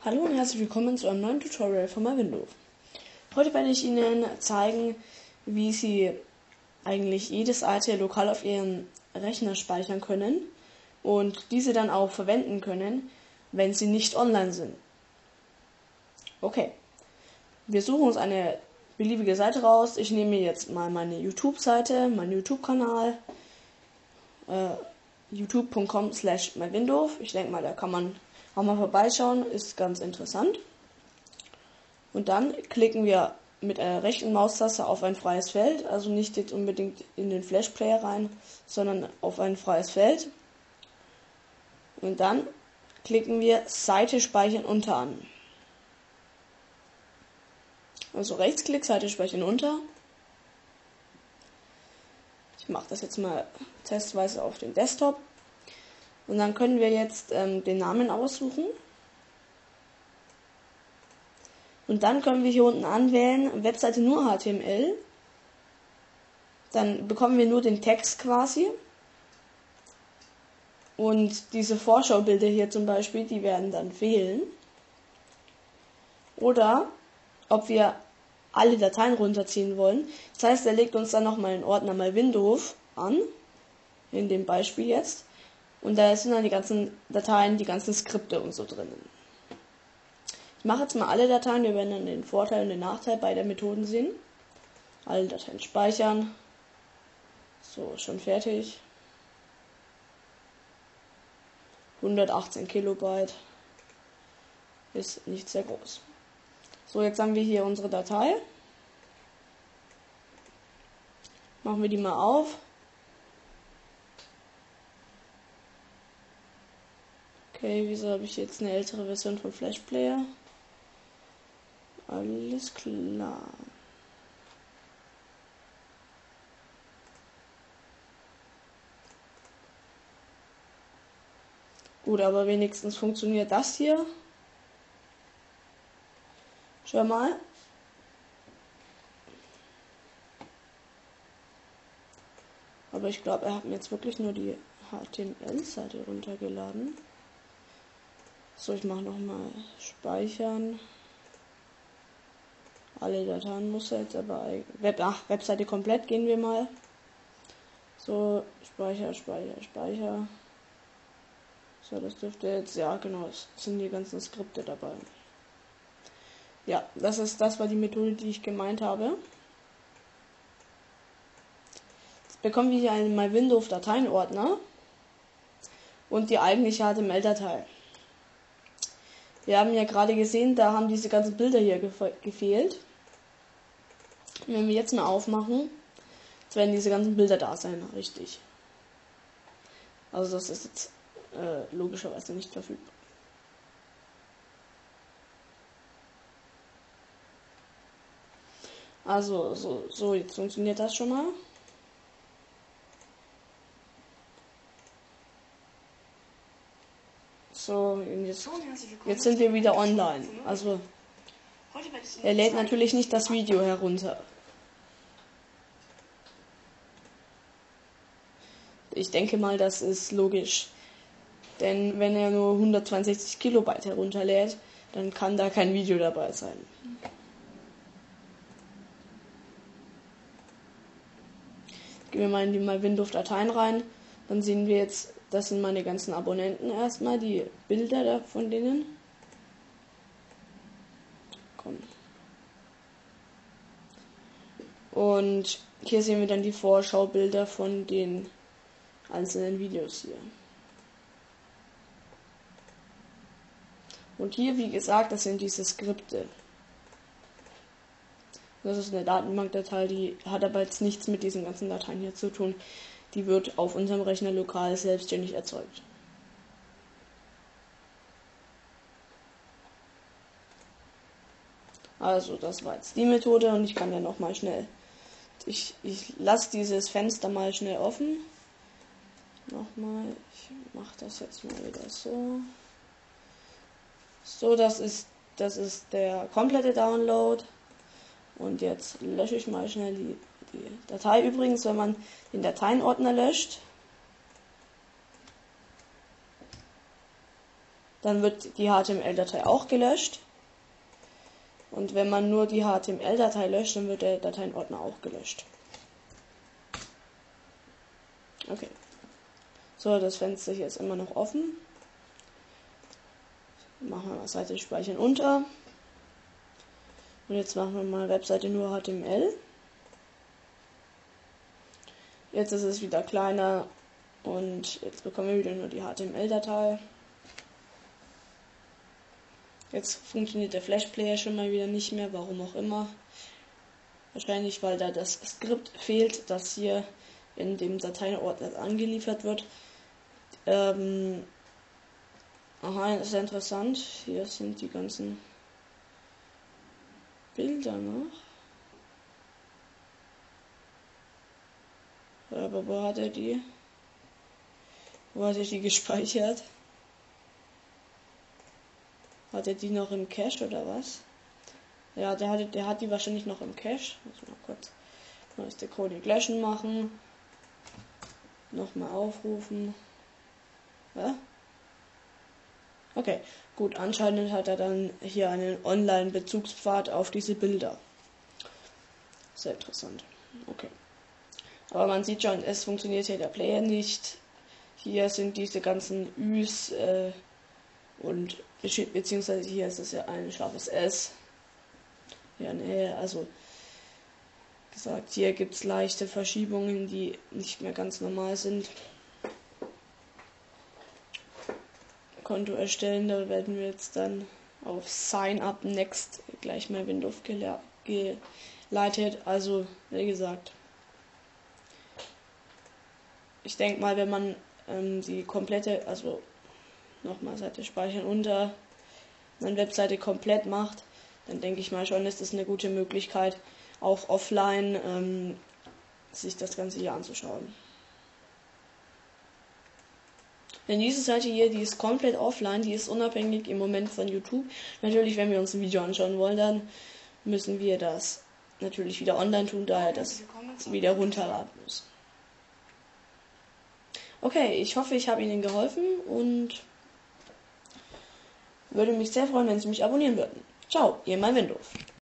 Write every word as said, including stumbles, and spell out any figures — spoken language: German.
Hallo und herzlich willkommen zu einem neuen Tutorial von MyWindows. Heute werde ich Ihnen zeigen, wie Sie eigentlich jede Seite lokal auf Ihrem Rechner speichern können und diese dann auch verwenden können, wenn Sie nicht online sind. Okay, wir suchen uns eine beliebige Seite raus. Ich nehme jetzt mal meine YouTube-Seite, meinen YouTube-Kanal, äh, youtube punkt com slash mywindows. Ich denke mal, da kann man auch mal vorbeischauen, ist ganz interessant. Und dann klicken wir mit einer rechten Maustaste auf ein freies Feld, also nicht jetzt unbedingt in den Flash Player rein, sondern auf ein freies Feld. Und dann klicken wir Seite speichern unter an. Also Rechtsklick, Seite speichern unter. Ich mache das jetzt mal testweise auf den Desktop. Und dann können wir jetzt ähm, den Namen aussuchen. Und dann können wir hier unten anwählen, Webseite nur H T M L. Dann bekommen wir nur den Text quasi. Und diese Vorschaubilder hier zum Beispiel, die werden dann fehlen. Oder ob wir alle Dateien runterziehen wollen. Das heißt, er legt uns dann nochmal einen Ordner MyWindows an. In dem Beispiel jetzt. Und da sind dann die ganzen Dateien, die ganzen Skripte und so drinnen. Ich mache jetzt mal alle Dateien, wir werden dann den Vorteil und den Nachteil beider Methoden sehen. Alle Dateien speichern. So, schon fertig. hundertachtzehn Kilobyte. Ist nicht sehr groß. So, jetzt haben wir hier unsere Datei. Machen wir die mal auf. Okay, wieso habe ich jetzt eine ältere Version von Flash Player? Alles klar. Gut, aber wenigstens funktioniert das hier. Schau mal. Aber ich glaube, er hat mir jetzt wirklich nur die H T M L-Seite runtergeladen. So, ich mache nochmal speichern. Alle Dateien muss er jetzt aber Web, ach, Webseite komplett gehen wir mal. So, Speicher, Speicher, Speicher. So, das dürfte jetzt, ja genau, es sind die ganzen Skripte dabei. Ja, das ist, das war die Methode, die ich gemeint habe. Jetzt bekommen wir hier einen MyWindows Dateienordner und die eigentliche H T M L-Datei. Wir haben ja gerade gesehen, da haben diese ganzen Bilder hier gefe gefehlt. Und wenn wir jetzt mal aufmachen, jetzt werden diese ganzen Bilder da sein, richtig. Also das ist jetzt äh, logischerweise nicht verfügbar. Also so, so jetzt funktioniert das schon mal. So, jetzt, jetzt sind wir wieder online. Also, er lädt natürlich nicht das Video herunter. Ich denke mal, das ist logisch. Denn wenn er nur hundertzweiundsechzig Kilobyte herunterlädt, dann kann da kein Video dabei sein. Gehen wir mal in die MyWindows-Dateien rein. Dann sehen wir jetzt, das sind meine ganzen Abonnenten erstmal, die Bilder von denen. Komm. Und hier sehen wir dann die Vorschaubilder von den einzelnen Videos hier. Und hier, wie gesagt, das sind diese Skripte. Das ist eine Datenbankdatei, die hat aber jetzt nichts mit diesen ganzen Dateien hier zu tun. Die wird auf unserem Rechner lokal selbstständig erzeugt. Also das war jetzt die Methode und ich kann ja noch mal schnell. Ich, ich lasse dieses Fenster mal schnell offen. Nochmal, ich mache das jetzt mal wieder so. So, das ist, das ist der komplette Download. Und jetzt lösche ich mal schnell die, die Datei. Übrigens, wenn man den Dateienordner löscht, dann wird die H T M L-Datei auch gelöscht. Und wenn man nur die H T M L-Datei löscht, dann wird der Dateienordner auch gelöscht. Okay. So, das Fenster hier ist immer noch offen. Machen wir mal Seite speichern unter. Und jetzt machen wir mal Webseite nur H T M L. Jetzt ist es wieder kleiner und jetzt bekommen wir wieder nur die H T M L-Datei. Jetzt funktioniert der Flash Player schon mal wieder nicht mehr, warum auch immer. Wahrscheinlich, weil da das Skript fehlt, das hier in dem Dateienordner angeliefert wird. Ähm, aha, das ist ja interessant. Hier sind die ganzen Bilder noch. Aber wo hat er die? Wo hat er die gespeichert? Hat er die noch im Cache oder was? Ja, der hat, der hat die wahrscheinlich noch im Cache. Muss mal kurz mal das Decoding löschen machen. Nochmal aufrufen. Ja? Okay, gut. Anscheinend hat er dann hier einen Online-Bezugspfad auf diese Bilder. Sehr interessant. Okay. Aber man sieht schon, es funktioniert hier der Player nicht. Hier sind diese ganzen Üs äh, und beziehungsweise hier ist es ja ein scharfes S. Ja, nee, also gesagt, hier gibt es leichte Verschiebungen, die nicht mehr ganz normal sind. Konto erstellen, da werden wir jetzt dann auf Sign Up Next gleich mal Windows geleitet. Also, wie gesagt, ich denke mal, wenn man ähm, die komplette, also nochmal Seite speichern unter eine Webseite komplett macht, dann denke ich mal schon, ist das eine gute Möglichkeit, auch offline ähm, sich das Ganze hier anzuschauen. Denn diese Seite hier, die ist komplett offline, die ist unabhängig im Moment von YouTube. Natürlich, wenn wir uns ein Video anschauen wollen, dann müssen wir das natürlich wieder online tun, daher das wieder runterladen muss. Okay, ich hoffe, ich habe Ihnen geholfen und würde mich sehr freuen, wenn Sie mich abonnieren würden. Ciao, Ihr Malwindorf.